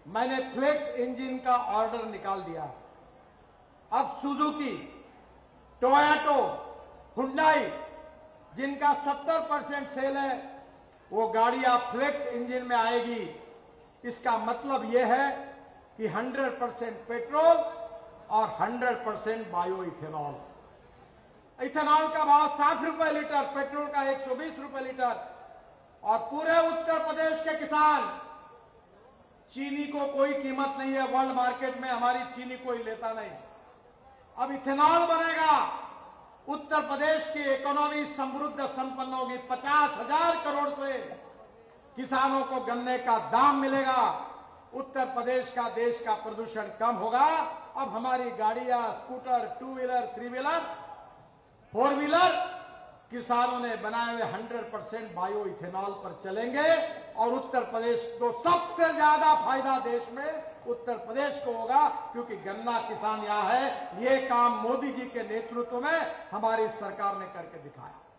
मैंने flex engine का order निकाल दिया। अब सुजुकी, टोयोटो, हुंडई जिनका 70% सेल है, वो गाड़ियां फ्लेक्स इंजन में आएगी। इसका मतलब यह है कि 100% पेट्रोल और 100% बायो इथेनॉल। इथेनॉल का भाव 60 रुपए लीटर, पेट्रोल का 120 रुपए लीटर। और पूरे उत्तर प्रदेश के किसान, चीनी को कोई कीमत नहीं है वर्ल्ड मार्केट में, हमारी चीनी कोई लेता नहीं। अब इथेनॉल बनेगा, उत्तर प्रदेश की इकोनॉमी समृद्ध संपन्न होगी। 50,000 करोड़ से किसानों को गन्ने का दाम मिलेगा। उत्तर प्रदेश का, देश का प्रदूषण कम होगा। अब हमारी गाड़ियां, स्कूटर, 2 व्हीलर, 3 व्हीलर, 4 व्हीलर किसानों ने बनाए हुए 100% बायो इथेनॉल पर चलेंगे। और उत्तर प्रदेश को सबसे ज्यादा फायदा देश में उत्तर प्रदेश को होगा, क्योंकि गन्ना किसान यहां है। ये काम मोदी जी के नेतृत्व में हमारी सरकार ने करके दिखाया।